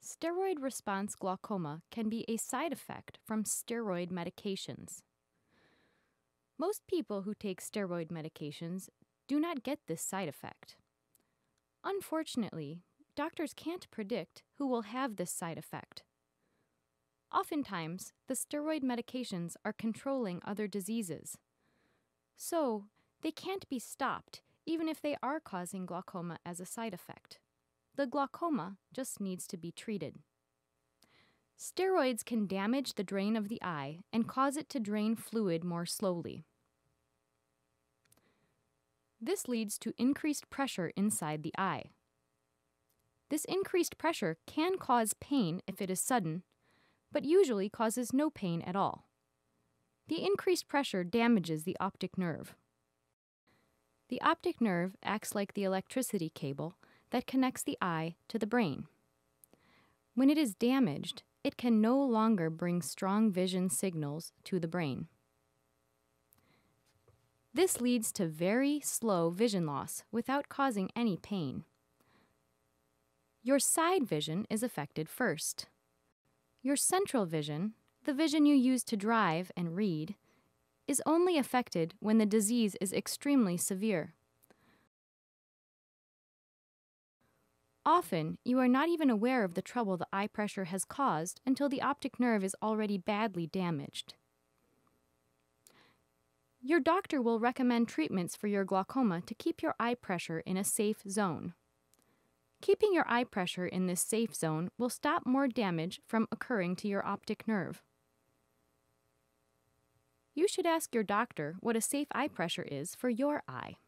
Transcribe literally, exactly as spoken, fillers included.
Steroid response glaucoma can be a side effect from steroid medications. Most people who take steroid medications do not get this side effect. Unfortunately, doctors can't predict who will have this side effect. Oftentimes, the steroid medications are controlling other diseases. So, they can't be stopped even if they are causing glaucoma as a side effect. The glaucoma just needs to be treated. Steroids can damage the drain of the eye and cause it to drain fluid more slowly. This leads to increased pressure inside the eye. This increased pressure can cause pain if it is sudden, but usually causes no pain at all. The increased pressure damages the optic nerve. The optic nerve acts like the electricity cable that connects the eye to the brain. When it is damaged, it can no longer bring strong vision signals to the brain. This leads to very slow vision loss without causing any pain. Your side vision is affected first. Your central vision, the vision you use to drive and read, is only affected when the disease is extremely severe. Often, you are not even aware of the trouble the eye pressure has caused until the optic nerve is already badly damaged. Your doctor will recommend treatments for your glaucoma to keep your eye pressure in a safe zone. Keeping your eye pressure in this safe zone will stop more damage from occurring to your optic nerve. You should ask your doctor what a safe eye pressure is for your eye.